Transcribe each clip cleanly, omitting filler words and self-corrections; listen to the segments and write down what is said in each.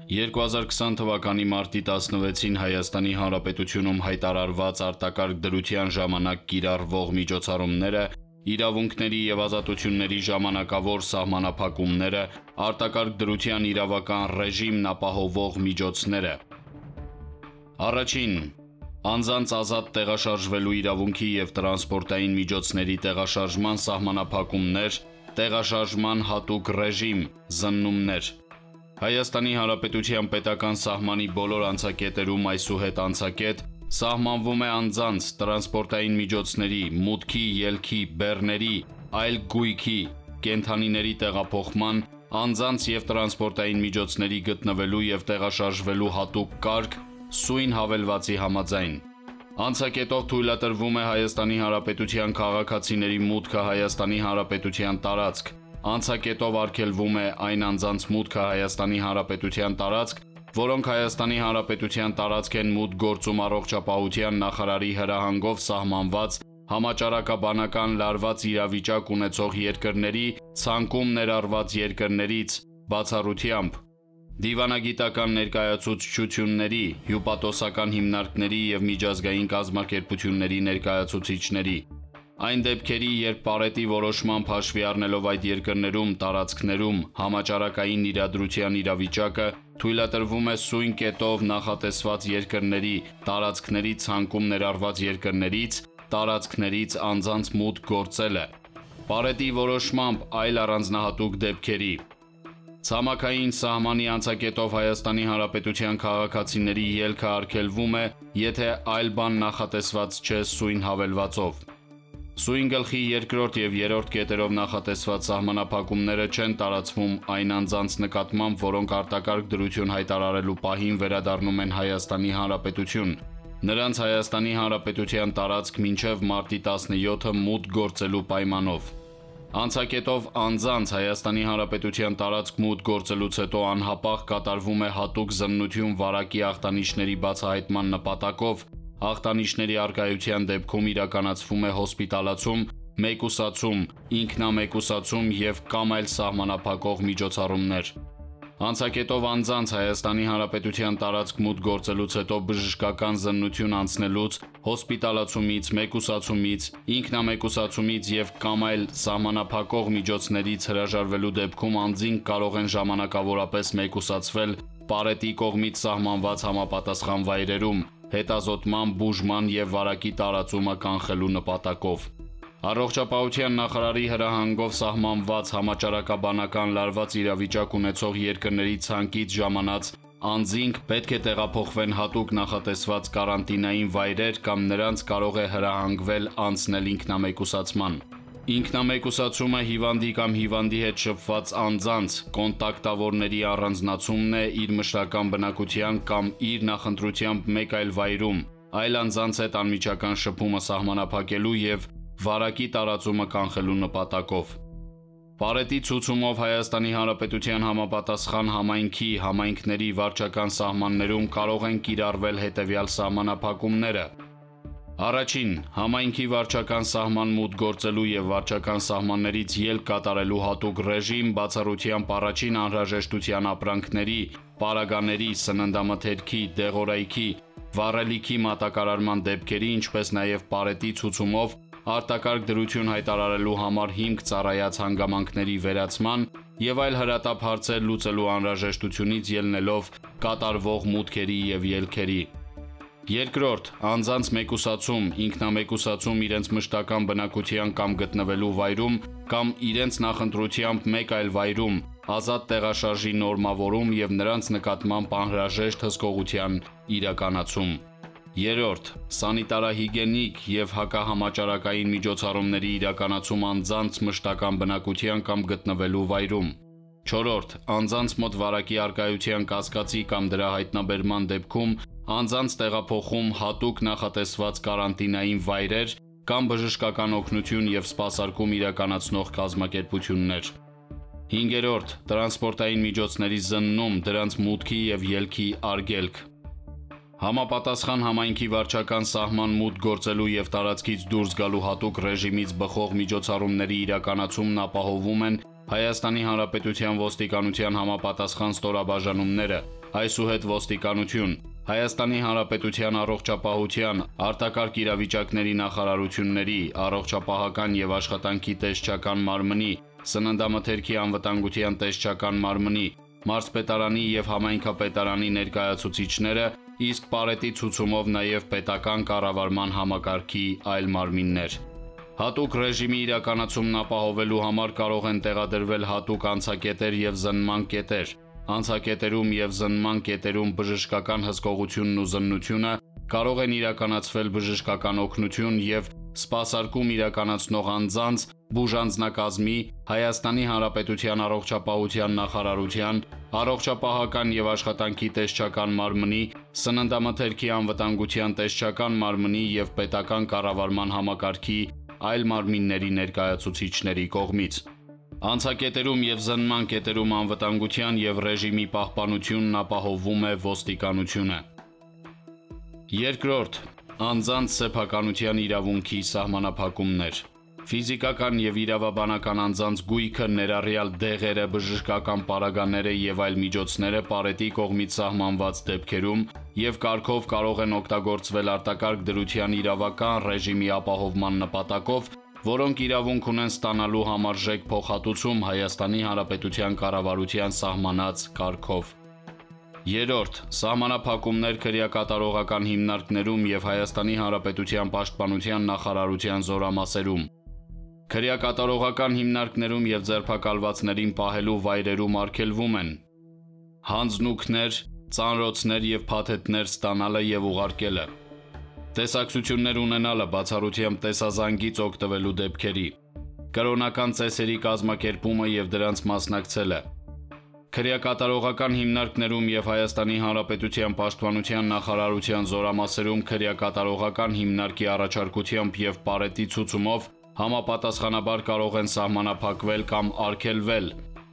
2020 թվականի մարտի 16-ին Հայաստանի Հանրապետությունում հայտարարված արտակարգ դրության ժամանակ կիրառվող միջոցառումները, իրավունքների և ազատությունների ժամանակավոր սահմանափակումները, արտակարգ դրության իրավական ռեժիմն ապահովող միջոցները։ Առաջին. անձանց ազատ տեղաշարժվելու իրավունքի և տրանսպորտային միջոցների տեղաշարժման սահմանափակումներ, տեղաշարժման հատուկ ռեժիմ, զննումներ։ Հայաստանի Հանրապետության պետական սահմանի բոլոր անցակետերում այսուհետ անցակետ սահմանվում է անձանց, տրանսպորտային միջոցների, մուտքի, ելքի, բեռների, այլ գույքի, կենդանիների տեղափոխման, անձանց և տրանսպորտային միջոցների գտնվելու և տեղաշարժվելու հատուկ կարգ, սույն հավելվածի համաձայն։ Անցակետով թույլատրվում է Հայաստանի Հանրապետության քաղաքացիների մուտքը Հայաստանի Հանրապետության տարածք, անցակետով արգելվում է այն անձանց մուտքը Հայաստանի Հանրապետության տարածք, որոնք Հայաստանի Հանրապետության տարածք են մուտք գործում առողջապահության նախարարի հրահանգով սահմանված համաճարակաբանական լարված իրավիճակ ունեցող երկրների ցանկում ներառված երկրներից բացառությամբ դիվանագիտական ներկայացուցչությունների, հյուպատոսական հիմնարկների և միջազգային կազմակերպությունների ներկայացուցիչների։ Այն դեպքերի, երբ պարետի որոշմամբ հաշվի առնելով այդ երկրներում, տարածքներում համաճարակային իրադրության իրավիճակը, թույլատրվում է սույն կետով նախատեսված երկրների, տարածքների ցանկում ներառված երկրներից, տարածքներից անձանց մուտք գործելը։ Պարետի որոշմամբ այլ առանձնահատուկ դեպքերի։ Ցամաքային սահմանի անցակետով Հայաստանի Հանրապետության քաղաքացիների ելքը արգելվում է, եթե այլ բան նախատեսված չէ սույն հավելվածով։ Սույն գլխի 2-րդ և 3-րդ կետերով նախատեսված սահմանափակումները չեն տարածվում այն անձանց նկատմամբ, որոնք արտակարգ դրություն հայտարարելու պահին վերադառնում են Հայաստանի Հանրապետություն, նրանց Հայաստանի Հանրապետության տարածք մինչև մարտի 17-ը մուտք գործելու պայմանով։ Անցակետով անձանց Հայաստանի Հանրապետության տարածք մուտք գործելուց հետո անհապաղ կատարվում է հատուկ զննություն վարակի ախտանիշների բացահայտման նպատակով, ախտանիշների առկայության դեպքում իրականացվում է հոսպիտալացում, մեկուսացում, ինքնամեկուսացում և կամ այլ սահմանափակող միջոցառումներ։ Անցակետով անձանց Հայաստանի Հանրապետության տարածք մուտք գործելուց հետո բժշկական զննություն անցնելուց, հոսպիտալացումից, մեկուսացումից, ինքնամեկուսացումից և կամ այլ սահմանափակող միջոցներից հրաժարվելու դեպքում անձինք կարող են ժամանակավորապես մեկուսացվել պարետի կողմից սահմանված համապատասխան վայրերում, հետազոտման, բուժման և վարակի տարածումը կանխելու նպատակով։ Առողջապահության նախարարի հրահանգով սահմանված համաճարակաբանական լարված իրավիճակ ունեցող երկրների ցանկից ժամանած անձինք պետք է տեղափոխվեն հատուկ նախատեսված կարանտինային վայրեր կամ նրանց կարող է հրահանգվել անցնել ինքնամեկուսացման։ Ինքնամեկուսացումը հիվանդի կամ հիվանդի հետ շփված անձանց, կոնտակտավորների առանձնացումն է իր մշտական բնակության կամ իր նախընտրությամբ մեկ այլ վայրում, այլ անձանց հետ անմիջական շփումը սահմանափակելու և վարակի տարածումը կանխելու նպատակով։ Պարետի ցուցումով Հայաստանի Հանրապետության համապատասխան համայնքի, համայնքների վարչական սահմաններում կարող են կիրառվել հետևյալ սահմանափակումները։ Առաջին. համայնքի վարչական սահման մուտք գործելու և վարչական սահմաններից ելք կատարելու հատուկ ռեժիմ բացառությամբ առաջին անհրաժեշտության ապրանքների, պարագաների, սննդամթերքի, դեղորայքի, վառելիքի մատակարարման դեպքերի, ինչպես նաև պարետի ցուցումով արտակարգ դրություն հայտարարելու համար հիմք ծառայած հանգամանքների վերացման և այլ հրատապ հարցեր լուծելու անհրաժեշտությունից ելնելով կատարվող մուտքերի և ելքերի։ Երկրորդ. անձանց մեկուսացում, ինքնամեկուսացում իրենց մշտական բնակության կամ գտնվելու վայրում կամ իրենց նախընտրությամբ մեկ այլ վայրում, ազատ տեղաշարժի նորմավորում և նրանց նկատմամբ անհրաժեշտ հսկողության իրականացում։ Երրորդ. սանիտարահիգիենիկ և հակահամաճարակային միջոցառումների իրականացում անձանց մշտական բնակության կամ գտնվելու վայրում։ Չորրորդ. անձանց մոտ վարակի առկայության կասկածի կամ դրա հայտնաբերման դեպքում անձանց տեղափոխում հատուկ նախատեսված կարանտինային վայրեր կամ բժշկական օգնություն և սպասարկում իրականացնող կազմակերպություններ։ Հինգերորդ. տրանսպորտային միջոցների զննում, դրանց մուտքի և ելքի արգելք։ Համապատասխան համայնքի վարչական սահման մուտք գործելու և տարածքից դուրս գալու հատուկ ռեժիմից բխող միջոցառումների իրականացումն ապահովում են Հայաստանի Հանրապետության ոստիկանության համապատասխան ստորաբաժանումները, այսուհետ ոստիկանություն, Հայաստանի Հանրապետության առողջապահության, արտակարգ իրավիճակների նախարարությունների, առողջապահական եւ աշխատանքի տեսչական մարմնի, սննդամթերքի անվտանգության տեսչական մարմնի, մարզպետարանի եւ համայնքապետարանի ներկայացուցիչները, իսկ պարետի ցուցումով նաեւ պետական կառավարման համակարգի այլ մարմիններ։ Հատուկ ռեժիմի իրականացումն ապահովելու համար կարող են տեղադրվել հատուկ անցակետեր եւ զննման կետեր։ Անցակետերում եւ զննման կետերում բժշկական հսկողությունն ու զննությունը կարող են իրականացվել բժշկական օգնություն եւ սպասարկում իրականացնող անձանց, բուժանձնակազմի, Հայաստանի Հանրապետության առողջապահության նախարարության, առողջապահական եւ աշխատանքի տեսչական մարմնի, սննդամթերքի անվտանգության տեսչական մարմնի եւ պետական կառավարման համակարգի այլ մարմինների ներկայացուցիչների կողմից։ Անցակետերում եւ զննման կետերում անվտանգության եւ ռեժիմի պահպանությունն ապահովվում է ոստիկանությունը։ Երկրորդ, անձանց սեփականության իրավունքի սահմանափակումներ։ Ֆիզիկական եւ իրավաբանական անձանց գույքը, ներառյալ դեղերը, բժշկական պարագաները եւ այլ միջոցները պարետի կողմից սահմանված դեպքերում եւ կարգով կարող են օգտագործվել արտակարգ դրության իրավական ռեժիմի ապահովման նպատակով, որոնք իրավունք ունեն ստանալու համարժեք փոխհատուցում Հայաստանի Հանրապետության կառավարության սահմանած կարգով։ Երրորդ, սահմանափակումներ քրեակատարողական հիմնարկներում եւ Հայաստանի Հանրապետության պաշտպանության նախարարության զորամասերում։ Քրեակատարողական հիմնարկներում եւ ձերբակալվածներին պահելու վայրերում արգելվում են հանձնուկներ, ծանրոցներ եւ փաթեթներ ստանալը եւ ուղարկելը, տեսակցություններ ունենալը բացառությամբ տեսազանգից օգտվելու դեպքերի, կրոնական ծեսերի կազմակերպումը եւ դրանց մասնակցելը, քրեակատարողական հիմնարկներում եւ Հայաստանի Հանրապետության պաշտպանության նախարարության զորամասերում քրեակատարողական հիմնարկի առաջարկությամբ եւ պարետի ցուցումով համապատասխանաբար կարող են սահմանափակվել կամ արգելվել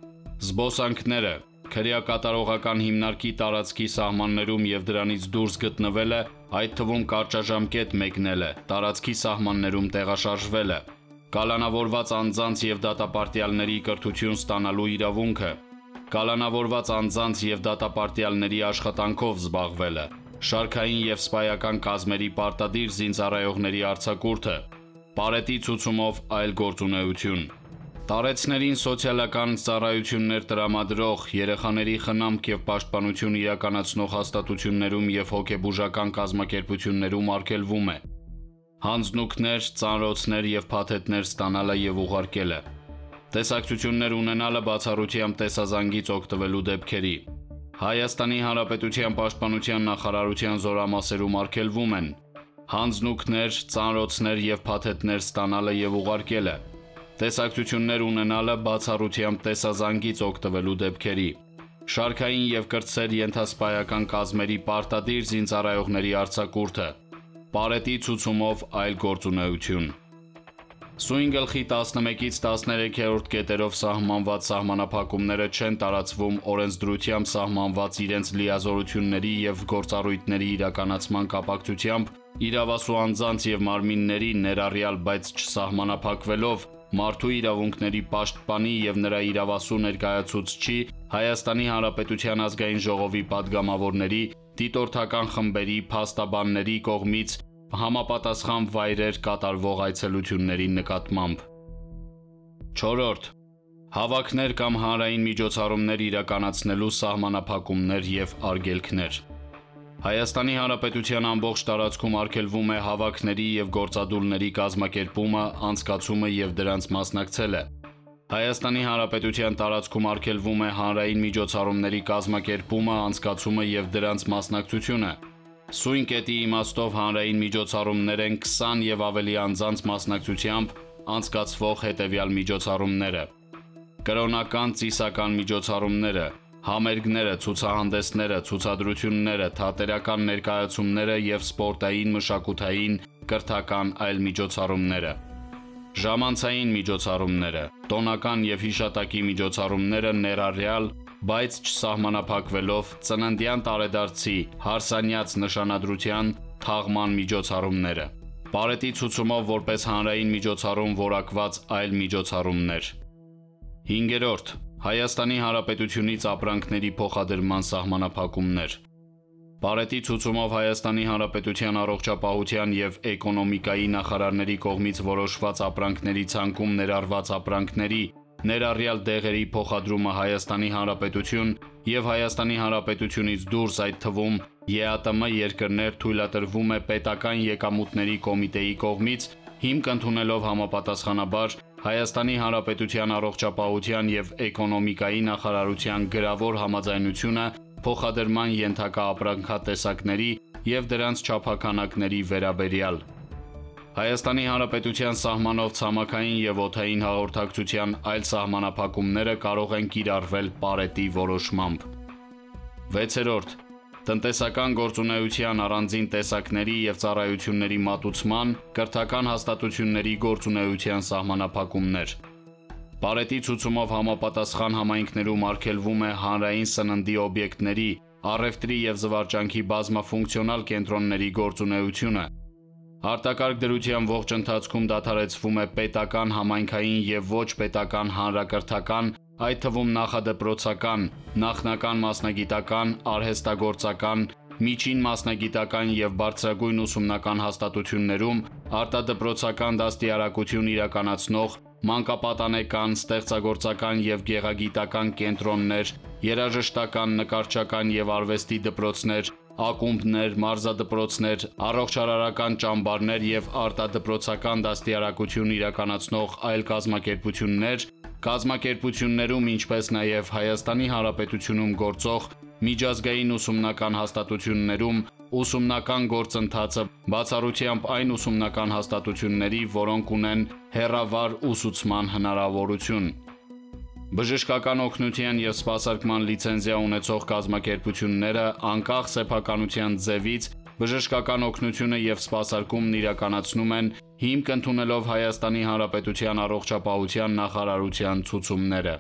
զբոսանքները, քրեակատարողական հիմնարկի տարածքի սահմաններում եւ դրանից դուրս գտնվելը, այդ թվում կարճաժամկետ մեկնելը, տարածքի սահմաններում տեղաշարժվելը, կալանավորված անձանց եւ դատապարտյալների կրթություն ստանալու իրավունքը, կալանավորված անձանց եւ դատապարտյալների աշխատանքով զբաղվելը, շարքային եւ սպայական կազմերի պարտադիր զինծառայողների արձակուրդը, պարետի ցուցումով այլ գործունեություն, տարեցներին սոցիալական ծառայություններ տրամադրող, երեխաների խնամք եւ պաշտպանություն իրականացնող հաստատություններում եւ հոգեբուժական կազմակերպություններում արգելվում է հանձնուկներ, ծանրոցներ եւ փաթեթներ ստանալը եւ ուղարկելը, տեսակցություններ ունենալը բացառությամբ տեսազանգից օգտվելու դեպքերի, Հայաստանի Հանրապետության պաշտպանության նախարարության զորամասերում արգելվում են հանձնուկներ, ծանրոցներ եւ փաթեթներ ստանալը եւ ուղարկելը, տեսակցություններ ունենալը բացառությամբ տեսազանգից օգտվելու դեպքերի, շարքային եւ կրտսեր ենթասպայական կազմերի պարտադիր զինծառայողների արձակուրդը, պարետի ցուցումով այլ գործունեություն։ Սույն գլխի 11-ից 13-րդ կետերով սահմանված սահմանափակումները չեն տարածվում օրենսդրությամբ սահմանված իրենց լիազորությունների եւ գործառույթների իրականացման կապակցությամբ իրավասու անձանց եւ մարմինների ներառյալ, բայց չսահմանափակվելով մարդու իրավունքների պաշտպանի եւ նրա իրավասու ներկայացուցչի Հայաստանի Հանրապետության ազգային ժողովի падգամավորների, դիտորդական խմբերի, փաստաբանների կողմից համապատասխան վայրեր կատարվող այցելությունների նկատմամբ։ 4. Հավաքներ կամ հանրային միջոցառումներ իրականացնելու սահմանափակումներ եւ արգելքներ։ Հայաստանի Հանրապետության ամբողջ տարածքում արգելվում է հավաքների եւ գործադուլների կազմակերպումը, անցկացումը եւ դրանց մասնակցելը։ Հայաստանի Հանրապետության տարածքում արգելվում է հանրային միջոցառումների կազմակերպումը, անցկացումը եւ դրանց մասնակցությունը։ Սույն կետի իմաստով հանրային միջոցառումներ են 20 եւ ավելի անձանց մասնակցությամբ անցկացվող հետեւյալ միջոցառումները. կրոնական ծիսական միջոցառումները, համերգները, ցուցահանդեսները, ցուցադրությունները, թատերական ներկայացումները եւ սպորտային, մշակութային, կրթական այլ միջոցառումները, ժամանցային միջոցառումները, տոնական եւ հիշատակի միջոցառումները ներառյալ, բայց չսահմանափակվելով ծննդյան տարեդարձի, հարսանյաց նշանադրության, թաղման միջոցառումները, պարետի ցուցումով որպես հանրային միջոցառում որակված այլ միջոցառումներ։ 5. Հայաստանի Հանրապետությունից ապրանքների փոխադրման սահմանափակումներ։ Պարետի ցուցումով Հայաստանի Հանրապետության առողջապահության և էկոնոմիկայի նախարարների կողմից որոշված ապրանքների ցանկում ներառված ապրանքների ներառյալ դեղերի փոխադրումը Հայաստանի Հանրապետություն և Հայաստանի Հանրապետությունից դուրս, այդ թվում ԵԱՏՄ երկրներ, թույլատրվում է պետական եկամուտների կոմիտեի կողմից, հիմք ընդունելով համապատասխանաբար Հայաստանի Հանրապետության առողջապահության և էկոնոմիկայի նախարարության գրավոր համաձայնությունը փոխադրման ենթակա ապրանքատեսակների և դրանց չափաքանակների վերաբերյալ։ Հայաստանի Հանրապետության սահմանով ցամաքային և օդային հաղորդակցության այլ սահմանափակումները կարող են կիրառվել պարետի որոշմամբ։ 6. Տնտեսական գործունեության առանձին տեսակների և ծառայությունների մատուցման, կրթական հաստատությունների գործունեության սահմանափակումներ։ Պարետի ցուցումով համապատասխան համայնքներում արգելվում է հանրային սննդի օբյեկտների, առևտրի և զվարճանքի բազմաֆունկցիոնալ կենտրոնների գործունեությունը։ Արտակարգ դրության ողջ ընթացքում դադարեցվում է պետական, համայնքային և ոչ պետական հանրակրթական, այդ թվում նախադպրոցական, նախնական մասնագիտական, արհեստագործական, միջին մասնագիտական և բարձրագույն ուսումնական հաստատություններում արտադպրոցական դաստիարակություն իրականացնող, մանկապատանեկան, ստեղծագործական և գեղագիտական կենտրոններ, երաժշտական, նկարչական և արվեստի դպրոցներ, ակումբներ, մարզադպրոցներ, առողջարարական ճամբարներ և արտադպրոցական դաստիարակություն իրականացնող այլ կազմակերպություններ, կազմակերպություններում, ինչպես նաև Հայաստանի Հանրապետությունում գործող միջազգային ուսումնական հաստատություններում ուսումնական գործընթացը, բացառությամբ այն ուսումնական հաստատությունների, որոնք ունեն հեռավար ուսուցման հնարավորություն։ Բժշկական օգնության և սպասարկման լիցենզիա ունեցող կազմակերպությունները անկախ սեփականության ձևից բժշկական օգնությունը և սպասարկումն իրականացնում են հիմք ընդունելով Հայաստանի Հանրապետության առողջապահության նախարարության ցուցումները։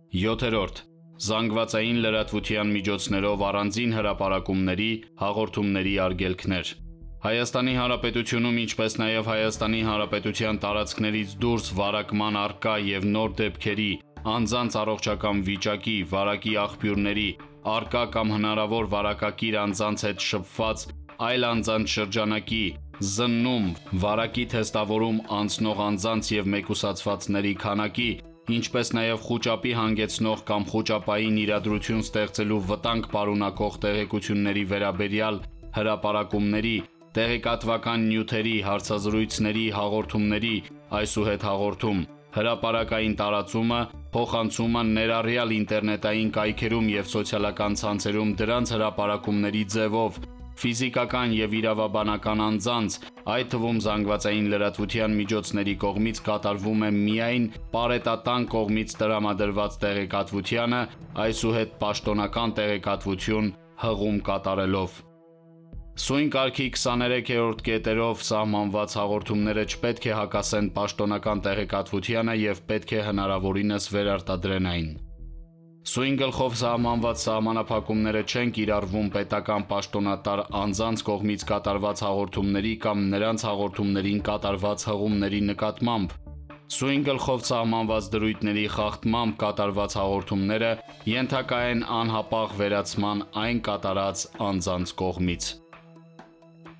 7. Զանգվածային լրատվության միջոցներով առանձին հրապարակումների, հաղորդումների արգելքներ։ Հայաստանի Հանրապետությունում, ինչպես նաև Հայաստանի Հանրապետության տարածքներից դուրս վարակման առկա և նոր դեպքերի, անձանց առողջական վիճակի, վարակի աղբյուրների, առկա կամ հնարավոր վարակակիր անձանց հետ շփված այլ անձանց շրջանակի, զննում, վարակի թեստավորում անցնող անձանց և մեկուսացվածների քանակի, ինչպես նաև խուճապի հանգեցնող կամ խուճապային իրադրություն ստեղծելու վտանգ պարունակող տեղեկությունների վերաբերյալ հրապարակումների, տեղեկատվական նյութերի, հարցազրույցների, հաղորդումների, այսուհետ հաղորդում, հրապարակային տարածումը, փոխանցումը, ներառյալ ինտերնետային կայքերում և սոցիալական ցանցերում դրանց հրապարակումների ձևով, ֆիզիկական և իրավաբանական անձանց, այդ թվում զանգվածային լրատվության միջոցների կողմից կատարվում է միայն պարետատան կողմից տրամադրված տեղեկատվությանը, այսուհետ պաշտոնական տեղեկատվություն հղում կատարելով։ Սույն կարգի 23-րդ կետերով սահմանված հաղորդումները չպետք է հակասեն պաշտոնական տեղեկատվությանը և պետք է հնարավորինս վերարտադրեն այն։ Սույն գլխով սահմանված սահմանափակումները չեն կիրառվում պետական պաշտոնատար անձանց կողմից կատարված հաղորդումների կամ նրանց հաղորդումներին կատարված հղումների նկատմամբ։ Սույն գլխով սահմանված դրույթների խախտմամբ կատարված հաղորդումները ենթակա են անհապաղ վերացման այն կատարած անձանց կողմից։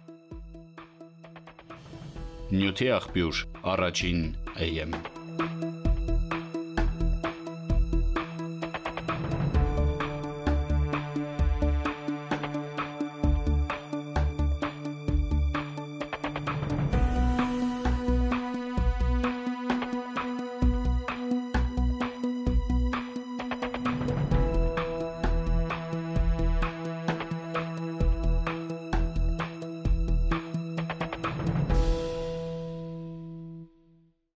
Նյութի աղբյուր, առաջին AM